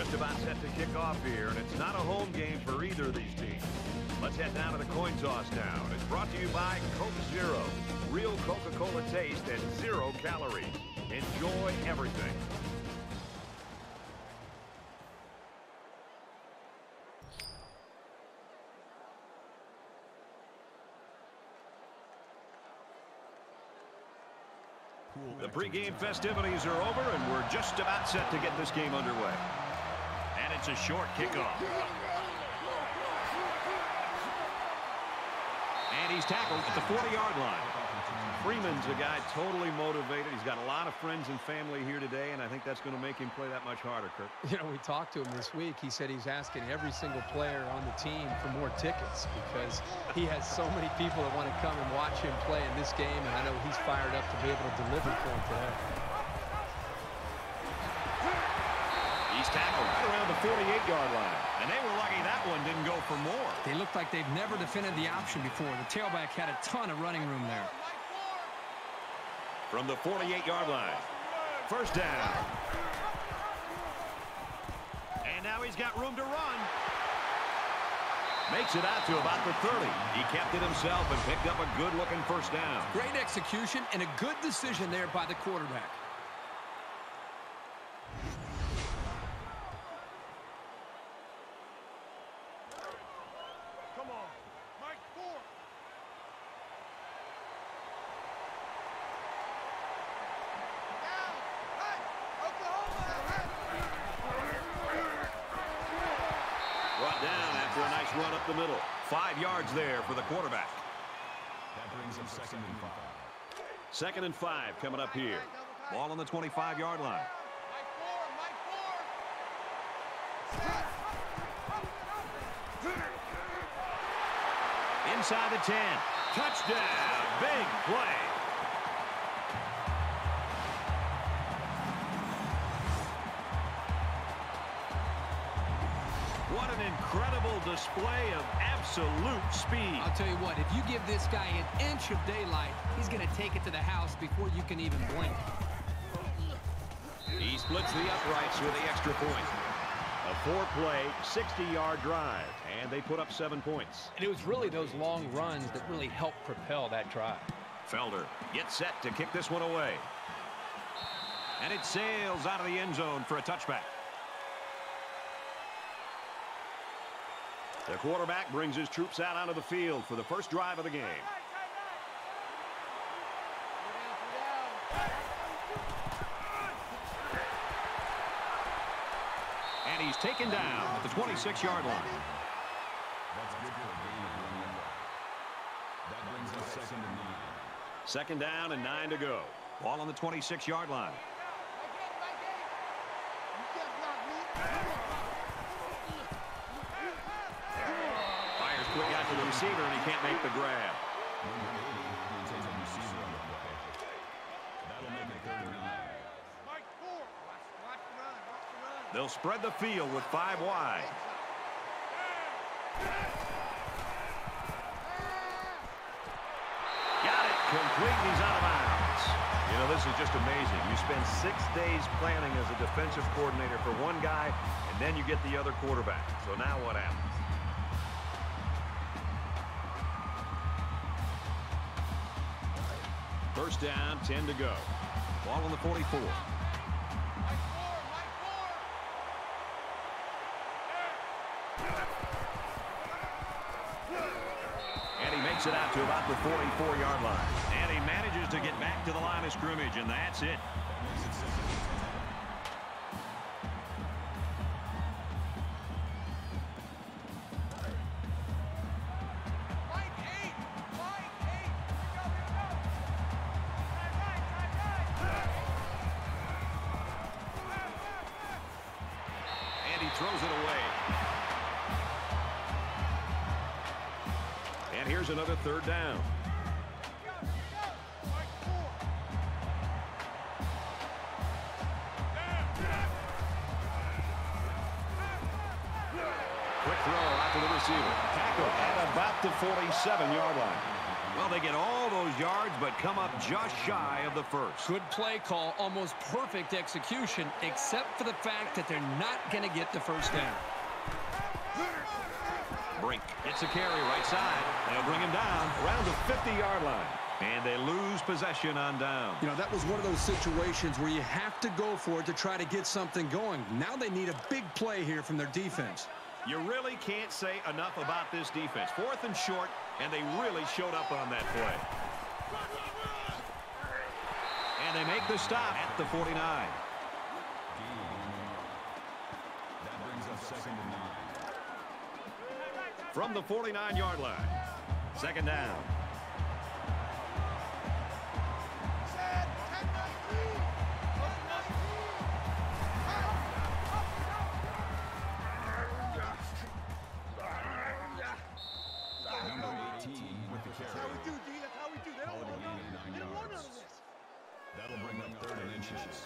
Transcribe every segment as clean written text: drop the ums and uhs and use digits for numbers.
just about set to kick off here, and it's not a home game for either of these teams. Let's head down to the coin toss now. It's brought to you by Coke Zero. Real Coca-Cola taste and 0 calories. Enjoy everything. The pregame festivities are over, and we're just about set to get this game underway. And it's a short kickoff. And he's tackled at the 40-yard line. Freeman's a guy totally motivated. He's got a lot of friends and family here today, and I think that's going to make him play that much harder, Kirk. You know, we talked to him this week. He said he's asking every single player on the team for more tickets because he has so many people that want to come and watch him play in this game, and I know he's fired up to be able to deliver for him today. He's tackled right around the 48-yard line, and they were lucky that one didn't go for more. They looked like they've never defended the option before. The tailback had a ton of running room there. From the 48-yard line, first down. And now he's got room to run. Makes it out to about the 30. He kept it himself and picked up a good-looking first down. Great execution and a good decision there by the quarterback. Run up the middle. 5 yards there for the quarterback. That brings up second and 5. Second and 5 coming up here. Ball on the 25-yard line. Inside the 10. Touchdown. Big play. What an incredible display of absolute speed. I'll tell you what, if you give this guy an inch of daylight, he's going to take it to the house before you can even blink. He splits the uprights with the extra point. A 4-play, 60-yard drive, and they put up 7 points. And it was really those long runs that really helped propel that drive. Felder gets set to kick this one away. And it sails out of the end zone for a touchback. The quarterback brings his troops out onto the field for the first drive of the game. And he's taken down at the 26-yard line. That's good for a gain of 1 yard. That brings us second and 9. Second down and 9 to go. Ball on the 26-yard line. Quick out to the receiver, and he can't make the grab. They'll spread the field with 5 wide. Got it. Complete. He's out of bounds. You know, this is just amazing. You spend 6 days planning as a defensive coordinator for one guy, and then you get the other quarterback. So now what happens? First down, 10 to go. Ball on the 44. And he makes it out to about the 44-yard line. And he manages to get back to the line of scrimmage, and that's it. Throws it away. And here's another third down. Quick throw out to the receiver. Tackle at about the 47-yard line. Well, they get all those yards, but come up just shy of the first. Good play call, almost perfect execution, except for the fact that they're not going to get the first down. Brink gets a carry right side. They'll bring him down around the 50-yard line. And they lose possession on down. You know, that was one of those situations where you have to go for it to try to get something going. Now they need a big play here from their defense. You really can't say enough about this defense. 4th and short, and they really showed up on that play. And they make the stop at the 49. That brings up 2nd and 9. From the 49-yard line. 2nd down. That'll bring up 3rd and inches.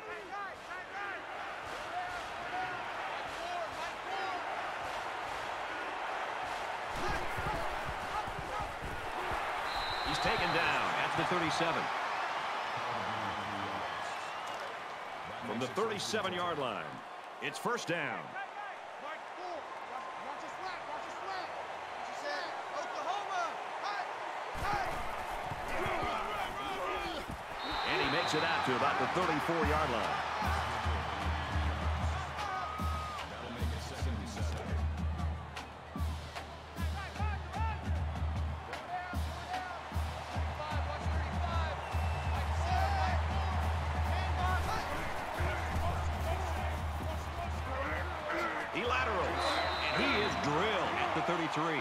He's taken down at the 37. From the 37-yard line, it's 1st down. And he makes it out to about the 34-yard line. That'll make it 2nd and 7. He laterals, and he is drilled at the 33.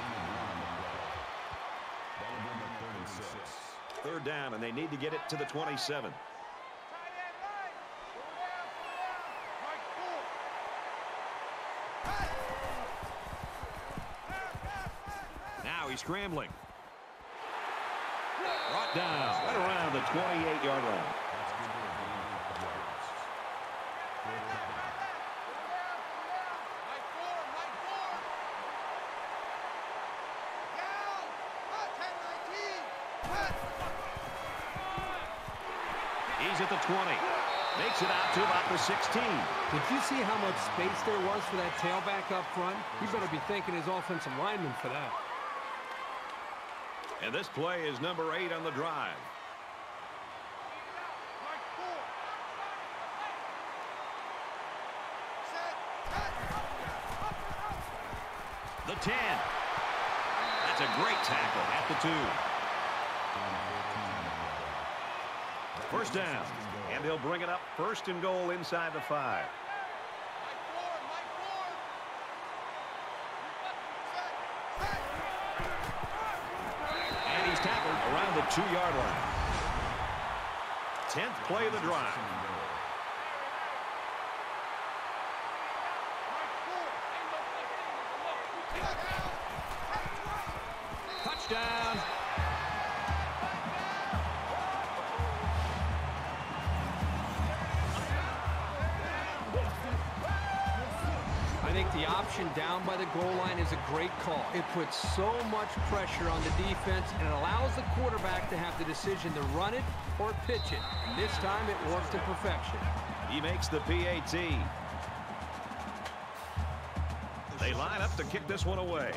That'll bring up 3rd and 6. 3rd down, and they need to get it to the 27. Now he's scrambling. Brought down right around the 28-yard line. That's good for a gain of yards. 4th down. He's at the 20. Makes it out to about the 16. Did you see how much space there was for that tailback up front? You better be thanking his offensive lineman for that. And this play is number 8 on the drive. The 10. That's a great tackle at the 2. 1st down, and they'll bring it up 1st and goal inside the 5. And he's tackled around the 2-yard line. 10th play of the drive. Touchdown. I think the option down by the goal line is a great call. It puts so much pressure on the defense, and it allows the quarterback to have the decision to run it or pitch it. And this time it worked to perfection. He makes the PAT. They line up to kick this one away.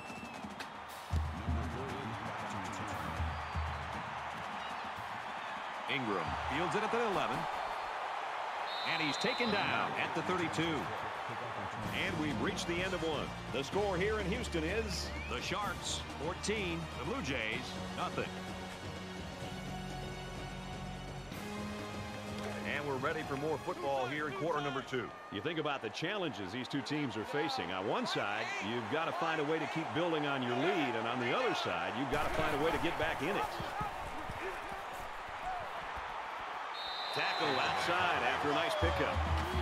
Ingram fields it at the 11. And he's taken down at the 32. And we've reached the end of one. The score here in Houston is the Sharks 14, the Blue Jays nothing. And we're ready for more football here in quarter number 2. You think about the challenges these two teams are facing. On one side, you've got to find a way to keep building on your lead, and on the other side, you've got to find a way to get back in it. Tackle outside after a nice pickup.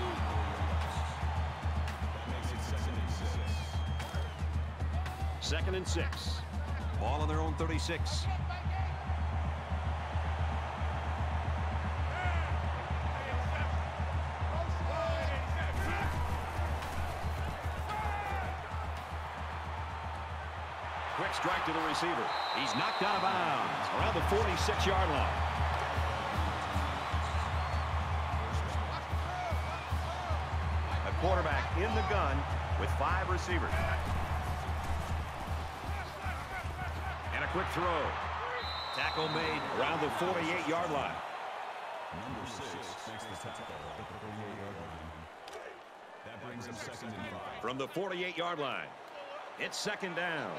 Second and 6. Ball on their own 36. Quick quick strike to the receiver. He's knocked out of bounds around the 46-yard line. A quarterback in the gun with 5 receivers. And a quick throw. Tackle made around the 48-yard line. Number 6 makes the tackle at the 48-yard line. That brings up 2nd and 5. From the 48-yard line, it's 2nd down.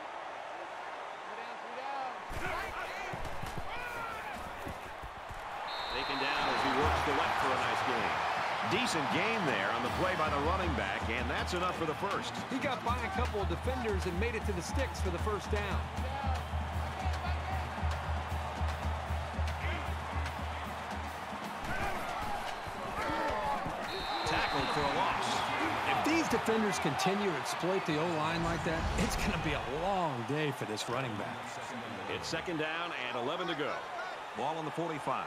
Taken down as he works the left for a nice gain. Decent game there on the play by the running back, and that's enough for the first. He got by a couple of defenders and made it to the sticks for the first down. Tackled for a loss. If these defenders continue to exploit the O-line like that, it's going to be a long day for this running back. It's 2nd down and 11 to go. Ball on the 45.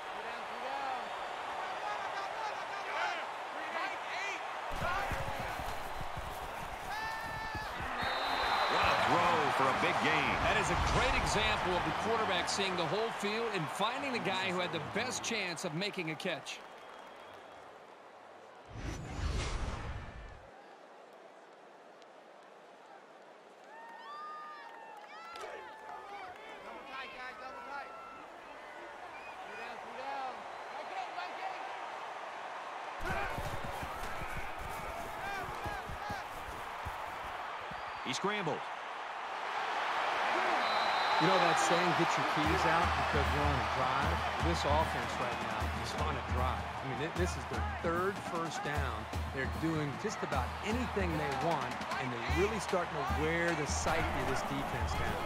For a big game. That is a great example of the quarterback seeing the whole field and finding the guy who had the best chance of making a catch. He scrambled. You know that saying, get your keys out because you're on a drive? This offense right now is on a drive. I mean, this is their 3rd first down. They're doing just about anything they want, and they're really starting to wear the psyche of this defense down.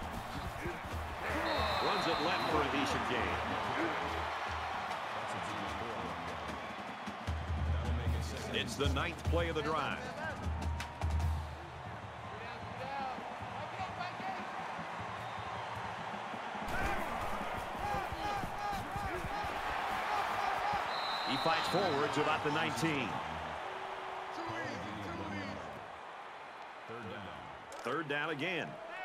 Runs it left for a decent gain. It's the 9th play of the drive. He fights forward to about the 19. 3rd down again.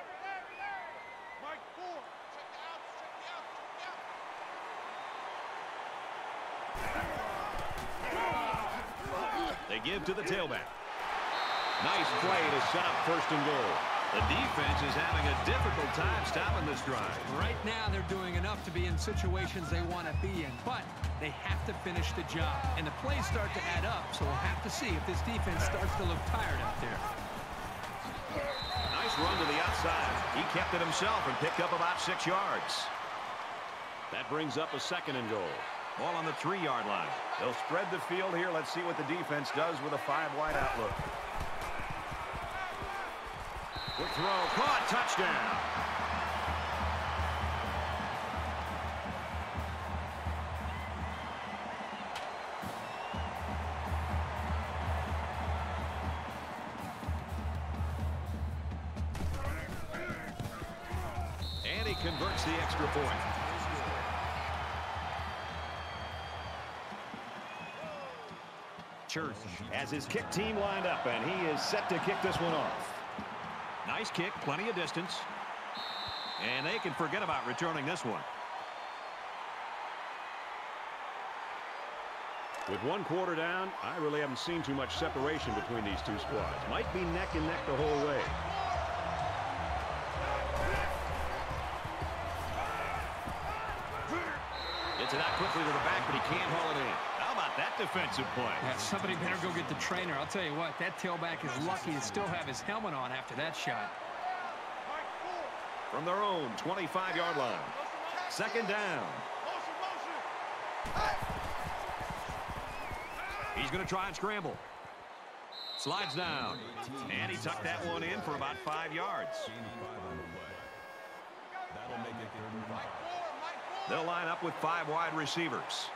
They give to the tailback. Nice play to stop 1st and goal. The defense is having a difficult time stopping this drive. Right now, they're doing enough to be in situations they want to be in, but they have to finish the job. And the plays start to add up, so we'll have to see if this defense starts to look tired out there. Nice run to the outside. He kept it himself and picked up about 6 yards. That brings up a 2nd and goal. Ball on the 3-yard line. They'll spread the field here. Let's see what the defense does with a 5-wide outlook. Quick throw, caught, touchdown. And he converts the extra point. Church has his kick team lined up, and he is set to kick this one off. Nice kick, plenty of distance. And they can forget about returning this one. With 1 quarter down, I really haven't seen too much separation between these two squads. Might be neck and neck the whole way. Gets it out quickly to the back, but he can't haul it in. How about that defensive play? Yeah, somebody better go get the trainer. I'll tell you what, that tailback is lucky to still have his helmet on after that shot. From their own 25-yard line. 2nd down. He's going to try and scramble. Slides down. And he tucked that one in for about 5 yards. That'll make it 3rd and 5. They'll line up with 5 wide receivers.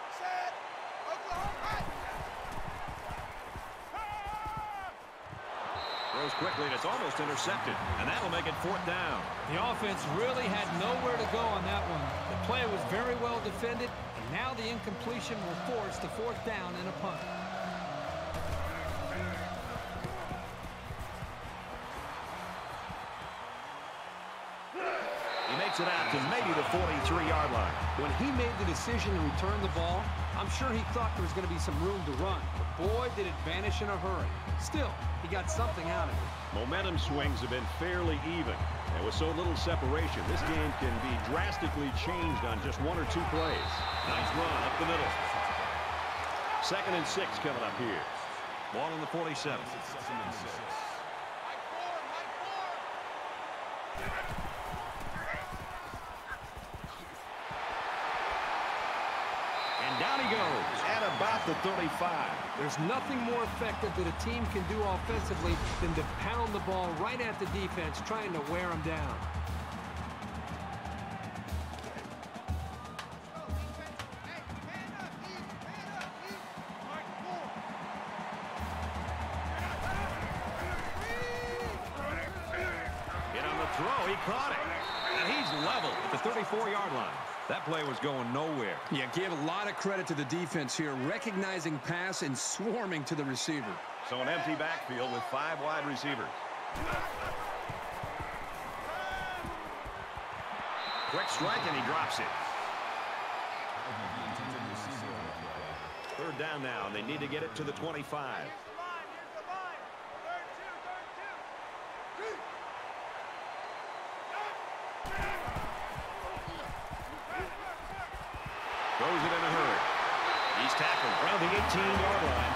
Throws quickly, and it's almost intercepted. And that'll make it 4th down. The offense really had nowhere to go on that one. The play was very well defended, and now the incompletion will force the 4th down and a punt. gets it out to maybe the 43-yard line. When he made the decision to return the ball, I'm sure he thought there was going to be some room to run. But boy, did it vanish in a hurry. Still, he got something out of it. Momentum swings have been fairly even. And with so little separation, this game can be drastically changed on just 1 or 2 plays. Nice run up the middle. 2nd and 6 coming up here. Ball on the 47. And down he goes at about the 35. There's nothing more effective that a team can do offensively than to pound the ball right at the defense, trying to wear them down. Hit on the throw. He caught it. And he's level at the 34-yard line. That play was going nowhere. Yeah, gave a lot of credit to the defense here, recognizing pass and swarming to the receiver. So an empty backfield with 5 wide receivers. Quick strike, and he drops it. 3rd down now, and they need to get it to the 25. Throws it in a hurry. He's tackled around the 18-yard line.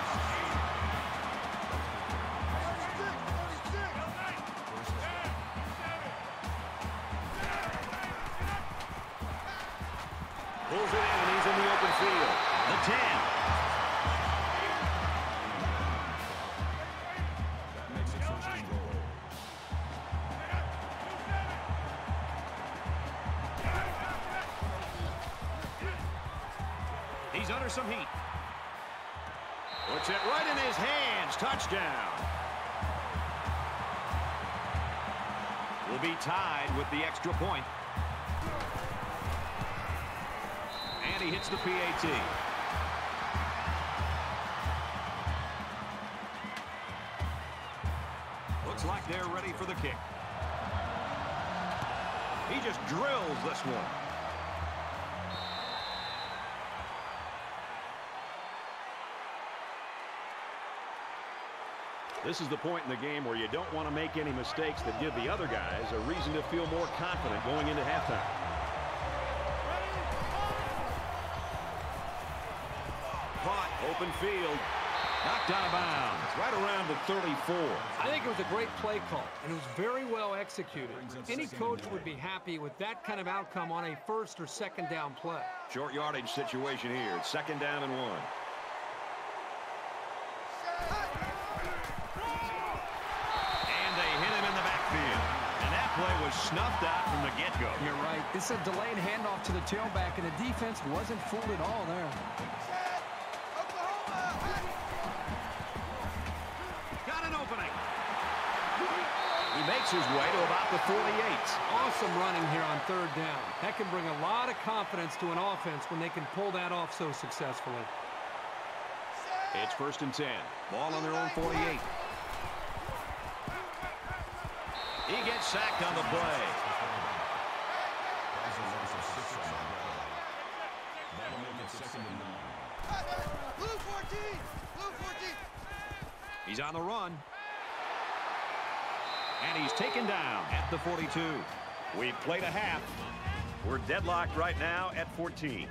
Pulls it in, and he's in the open field. The 10. He's under some heat. Puts it right in his hands. Touchdown. Will be tied with the extra point. And he hits the PAT. Looks like they're ready for the kick. He just drills this one. This is the point in the game where you don't want to make any mistakes that give the other guys a reason to feel more confident going into halftime. Caught, open field, knocked out of bounds, right around the 34. I think it was a great play call, and it was very well executed. Any coach would be happy with that kind of outcome on a 1st or 2nd down play. Short yardage situation here. It's 2nd down and 1. Play was snuffed out from the get-go. You're right. It's a delayed handoff to the tailback, and the defense wasn't fooled at all there. Got an opening. He makes his way to about the 48. Awesome running here on 3rd down. That can bring a lot of confidence to an offense when they can pull that off so successfully. It's 1st and 10. Ball on their own 48. He gets sacked on the play. He's on the run. And he's taken down at the 42. We've played a half. We're deadlocked right now at 14.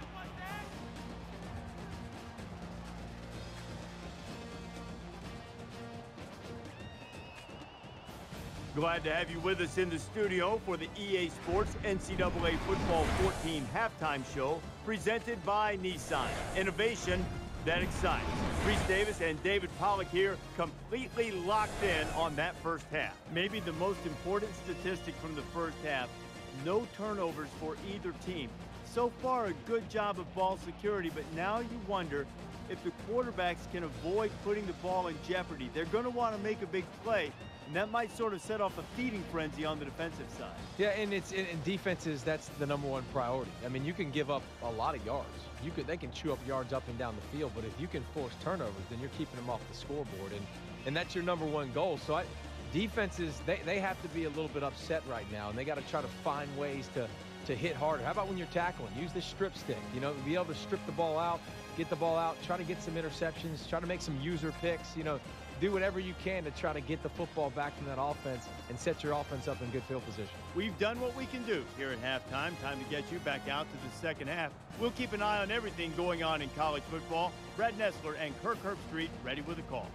Glad to have you with us in the studio for the EA Sports NCAA Football 14 halftime show presented by Nissan. Innovation that excites. Reese Davis and David Pollack here, completely locked in on that first half. Maybe the most important statistic from the first half, no turnovers for either team. So far, a good job of ball security, but now you wonder if the quarterbacks can avoid putting the ball in jeopardy. They're going to want to make a big play, and that might sort of set off a feeding frenzy on the defensive side. Yeah, and it's in defenses, that's the #1 priority. I mean, you can give up a lot of yards. They can chew up yards up and down the field, but if you can force turnovers, then you're keeping them off the scoreboard, and that's your #1 goal. So defenses, they have to be a little bit upset right now, and they got to try to find ways to hit harder. How about when you're tackling? Use the strip stick. You know, be able to strip the ball out, get the ball out, try to get some interceptions, try to make some user picks. You know, do whatever you can to try to get the football back from that offense and set your offense up in good field position. We've done what we can do here at halftime. Time to get you back out to the second half. We'll keep an eye on everything going on in college football. Brad Nessler and Kirk Herbstreit ready with a call.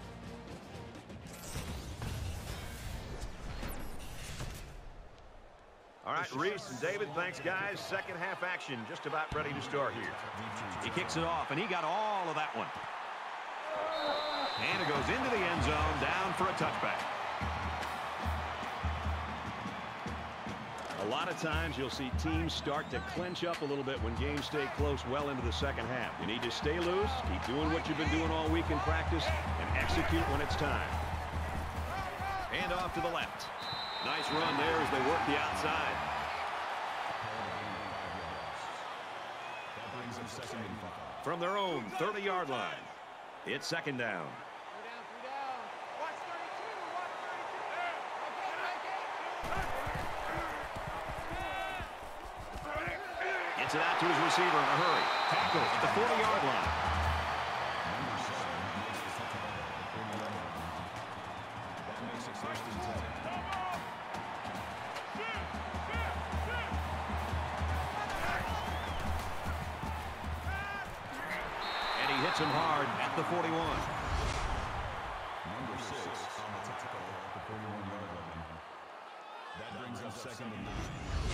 All right, Reese and David, thanks, guys. Second half action just about ready to start here. He kicks it off, and he got all of that one. And it goes into the end zone, down for a touchback. A lot of times you'll see teams start to clinch up a little bit when games stay close well into the second half. You need to stay loose, keep doing what you've been doing all week in practice, and execute when it's time. And off to the left. Nice run there as they work the outside. That brings them second and 5. From their own 30-yard line, it's second down. Gets it out to his receiver in a hurry. Tackle at the 40-yard line. That makes it first and 10. Hits him hard at the 41. Number 6 on the tackle at the 41-yard line. That brings up second and 9.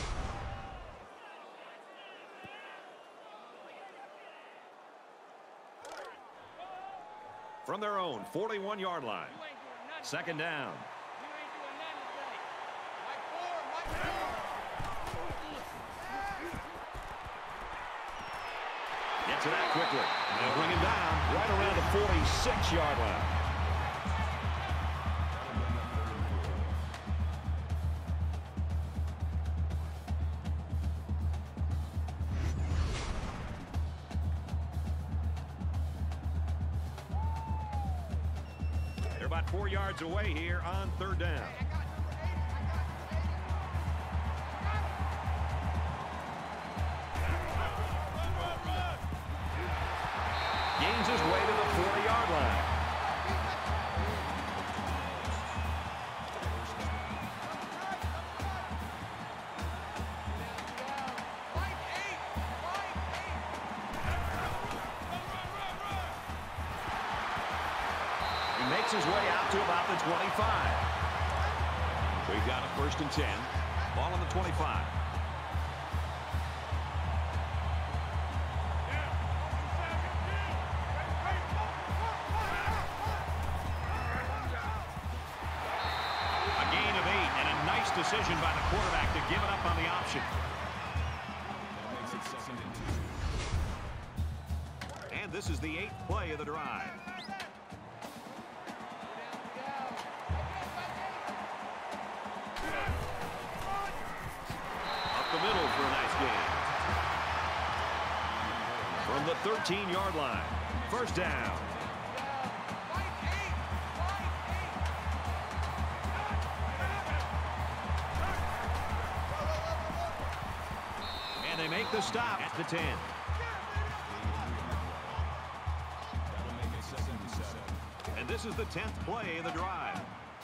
From their own 41-yard line. Second down. Gets it out quickly. They'll bring him down right around the 46-yard line. They're about 4 yards away here on third down. Gains his way to the 40-yard line. He makes his way out to about the 25. We've got a first and 10. Ball on the 25. Decision by the quarterback to give it up on the option. That makes it second and 2. And this is the 8th play of the drive. Up the middle for a nice gain. From the 13-yard line. First down. They make the stop at the 10. That'll make it second and 7. And this is the 10th play of the drive.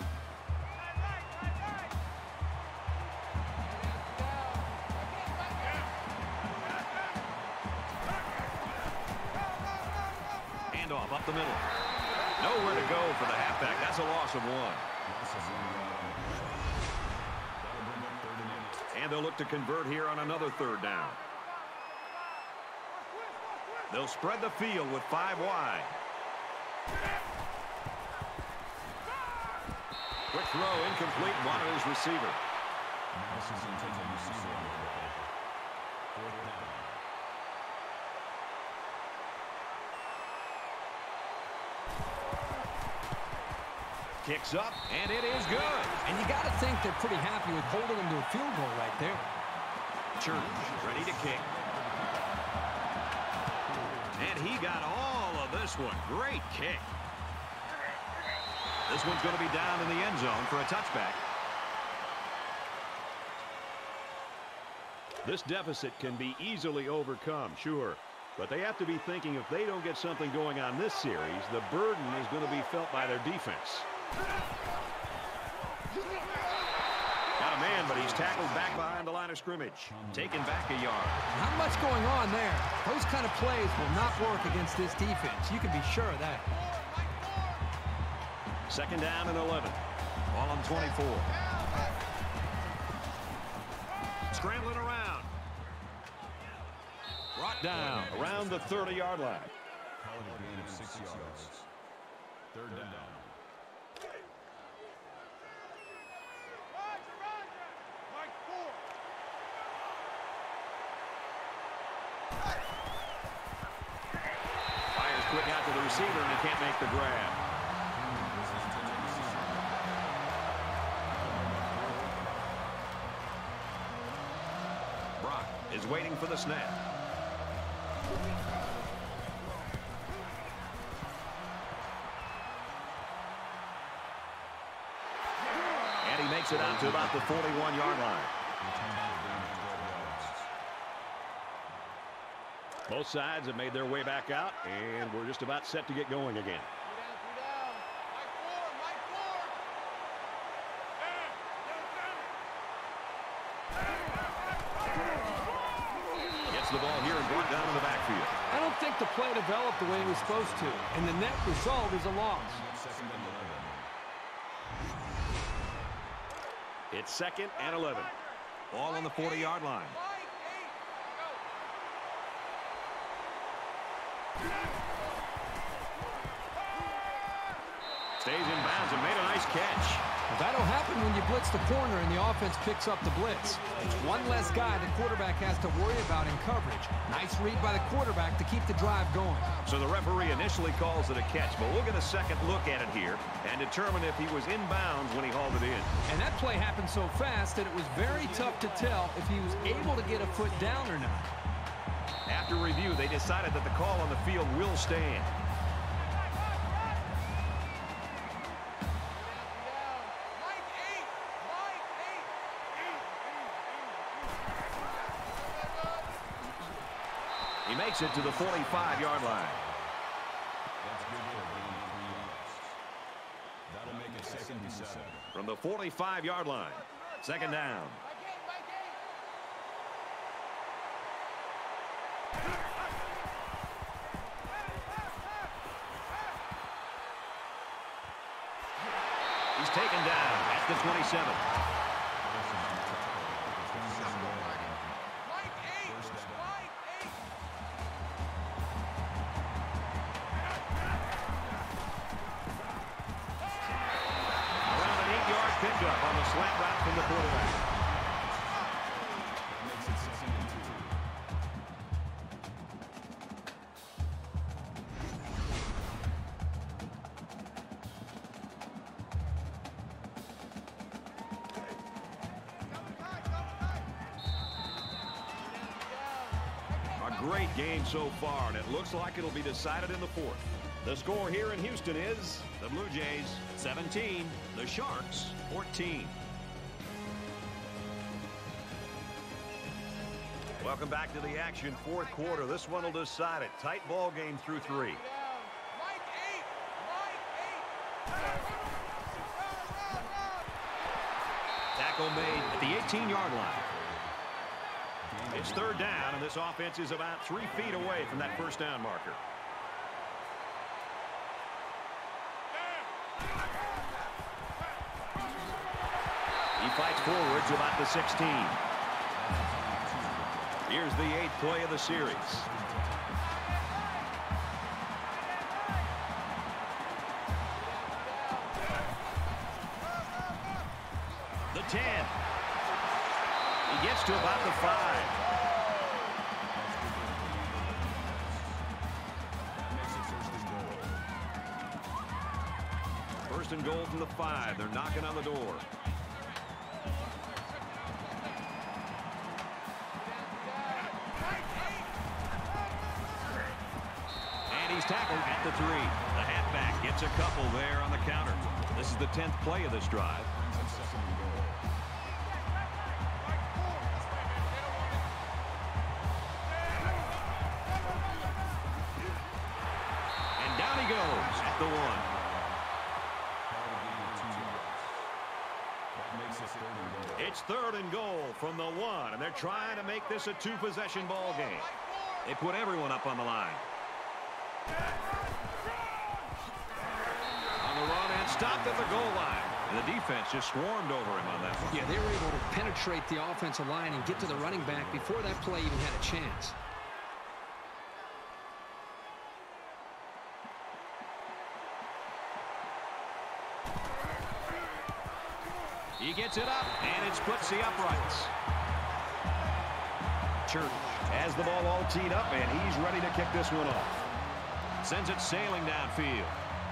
Handoff up the middle. Nowhere to go for the halfback. That's a loss of 1. And they'll look to convert here on another third down. They'll spread the field with 5 wide. Quick throw, incomplete, wanted his receiver. Kicks up, and it is good. And you got to think they're pretty happy with holding them to a field goal right there. Church ready to kick. And he got all of this one. Great kick. This one's going to be down in the end zone for a touchback. This deficit can be easily overcome, sure. But they have to be thinking if they don't get something going on this series, the burden is going to be felt by their defense. Got a man, but he's tackled back behind the line of scrimmage. Taken back a yard. Not much going on there. Those kind of plays will not work against this defense. You can be sure of that. Second down and 11. Ball on 24. Scrambling around. Brought down around the 30-yard line. Call it a gain of 6 yards. Third down. Fires quick out to the receiver, and he can't make the grab. Brock is waiting for the snap. And he makes it out to about the 41-yard line. Both sides have made their way back out, and we're just about set to get going again. Gets the ball here and brought down in the backfield. I don't think the play developed the way it was supposed to, and the net result is a loss. It's second and 11. Ball on the 40-yard line. Stays in bounds and made a nice catch. Well, that'll happen when you blitz the corner and the offense picks up the blitz. It's one less guy the quarterback has to worry about in coverage. Nice read by the quarterback to keep the drive going. So the referee initially calls it a catch, but we'll get a second look at it here and determine if he was in bounds when he hauled it in. And that play happened so fast that it was very tough to tell if he was able to get a foot down or not. After review, they decided that the call on the field will stand. He makes it to the 45-yard line. That's good for a gain of 3 yards. That'll make it second and 7. From the 45-yard line. Second down. He's taken down at the 27. Pickup on the slant route from the quarterback. That makes it second and 2. A great game so far, and it looks like it'll be decided in the fourth. The score here in Houston is the Blue Jays 17, the Sharks 14. Welcome back to the action. Fourth quarter. This one will decide it. Tight ball game through 3. Tackle made at the 18-yard line. It's third down, and this offense is about 3 feet away from that first down marker. He fights forward to about the 16. Here's the 8th play of the series. The 10. He gets to about the 5. First and goal from the 5. They're knocking on the door. And he's tackled at the 3. The halfback halfback gets a couple there on the counter. This is the 10th play of this drive. And down he goes at the 1. It's 3rd and goal from the 1, and they're trying to make this a 2-possession ball game. They put everyone up on the line. On the run and stopped at the goal line. And the defense just swarmed over him on that one. Yeah, they were able to penetrate the offensive line and get to the running back before that play even had a chance. He gets it up, and it splits the uprights. Church has the ball all teed up, and he's ready to kick this one off. Sends it sailing downfield.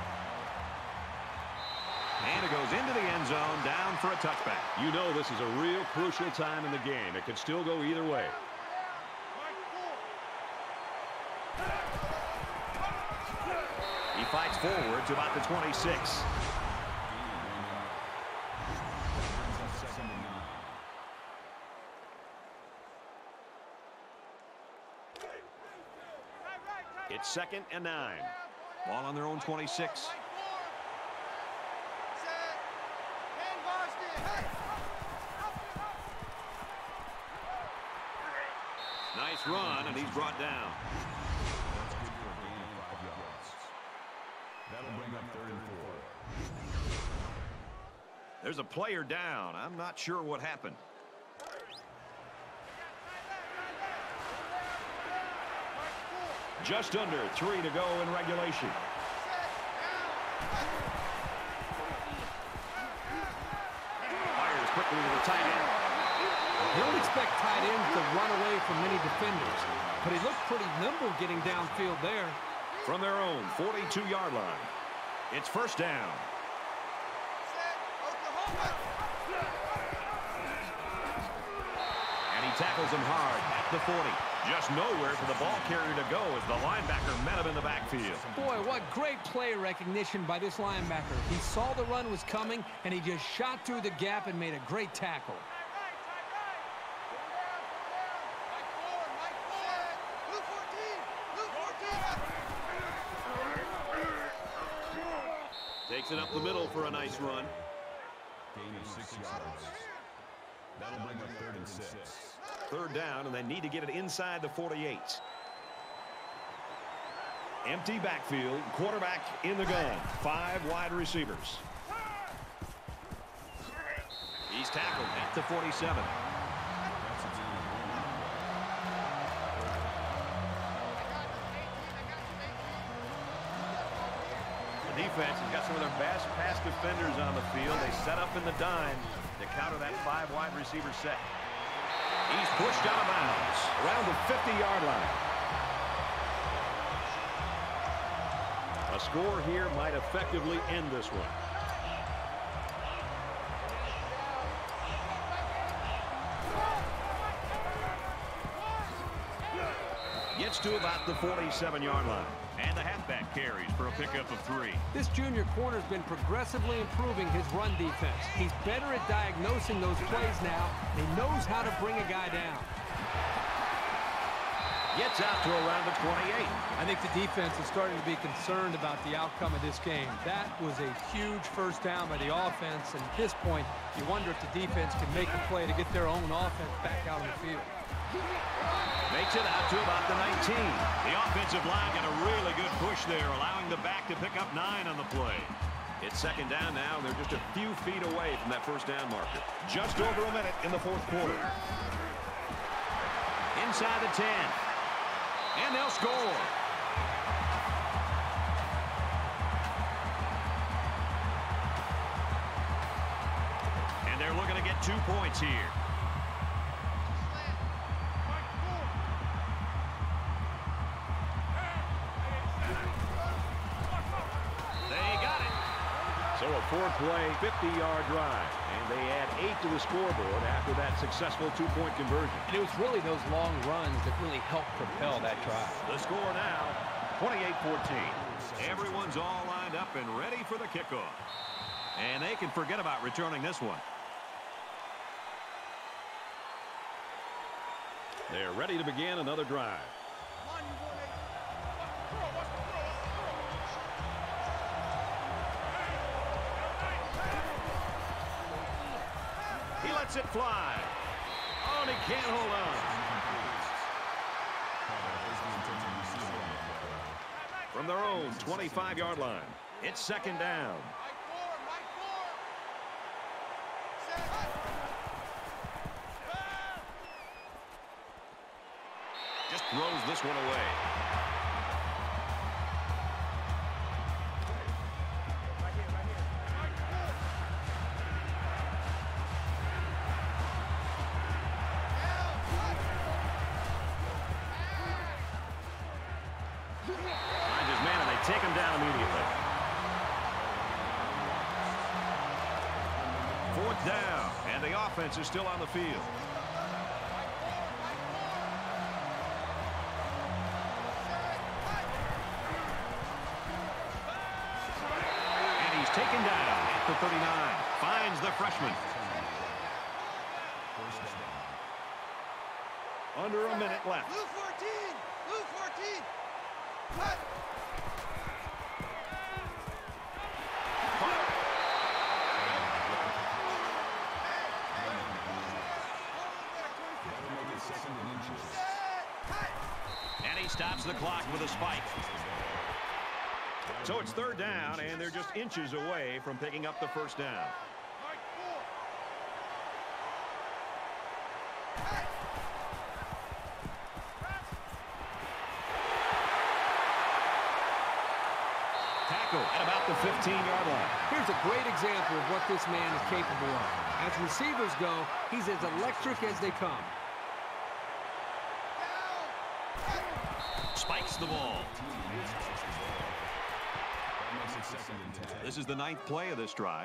And it goes into the end zone, down for a touchback. You know this is a real crucial time in the game. It could still go either way. He fights forward to about the 26. It's 2nd and 9. Ball on their own 26. Nice run, and he's brought down. That'll bring up 3rd and 4. There's a player down. I'm not sure what happened. Just under 3 to go in regulation. Fires quickly to the tight end. You don't expect tight ends to run away from many defenders, but he looked pretty nimble getting downfield there. From their own 42-yard line, it's 1st down. And he tackles him hard at the 40. Just nowhere for the ball carrier to go as the linebacker met him in the backfield. Boy, what great play recognition by this linebacker. He saw the run was coming, and he just shot through the gap and made a great tackle. Takes it up the middle for a nice run. Gain of 6 yards. That'll bring up 3rd and 6. 3rd down, and they need to get it inside the 48. Empty backfield, quarterback in the gun. 5 wide receivers. He's tackled at the 47. The defense has got some of their best pass defenders on the field. They set up in the dime to counter that 5 wide receiver set. He's pushed out of bounds around the 50-yard line. A score here might effectively end this one. Gets to about the 47-yard line. And the halfback carries for a pickup of 3. This junior corner's been progressively improving his run defense. He's better at diagnosing those plays now. He knows how to bring a guy down. Gets out to around the 28. I think the defense is starting to be concerned about the outcome of this game. That was a huge 1st down by the offense, and at this point, you wonder if the defense can make a play to get their own offense back out on the field. Makes it out to about the 19. The offensive line got a really good push there, allowing the back to pick up 9 on the play. It's 2nd down now, and they're just a few feet away from that 1st down marker. Just over a minute in the 4th quarter. Inside the 10. And they'll score. And they're looking to get 2 points here. So a 4-play, 50-yard drive. And they add 8 to the scoreboard after that successful 2-point conversion. And it was really those long runs that really helped propel that drive. The score now, 28-14. Everyone's all lined lined up and ready for the kickoff. And they can forget about returning this one. They're ready to begin another drive. He lets it fly. Oh, and he can't hold on. From their own 25-yard line, it's second down. Just throws this one away. Finds his man, and they take him down immediately. Fourth down, and the offense is still on the field. Taken down at the 39. Finds the freshman. Under a minute left. Blue 14! Blue 14! Cut! And he stops the clock with a spike. So it's third down, and they're just inches away from picking up the first down. Tackle at about the 15-yard line. Here's a great example of what this man is capable of. As receivers go, he's as electric as they come. Spikes the ball. This is the 9th play of this drive.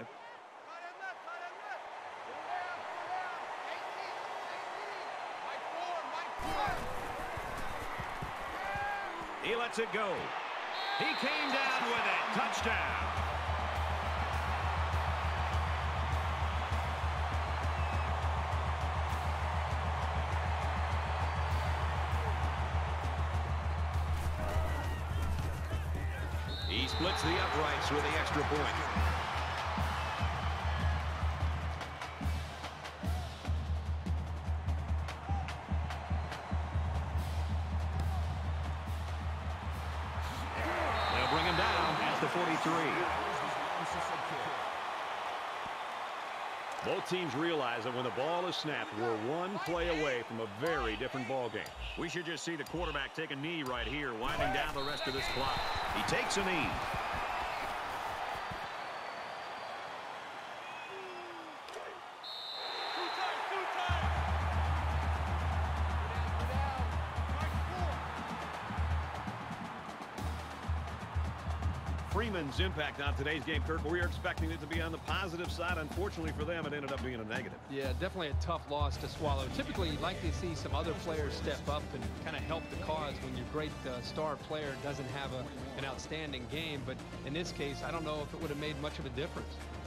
He lets it go. He came down with it. Touchdown. He splits the uprights with the extra point. They'll bring him down at the 43. Both teams realize that when the ball is snapped, we're one play away from a very different ball game. We should just see the quarterback take a knee right here, winding down the rest of this clock. He takes a knee. Freeman's impact on today's game, Kirk, we were expecting it to be on the positive side. Unfortunately for them, it ended up being a negative. Yeah, definitely a tough loss to swallow. Typically, you'd like to see some other players step up and kind of help the cause when your great star player doesn't have an outstanding game. But in this case, I don't know if it would have made much of a difference.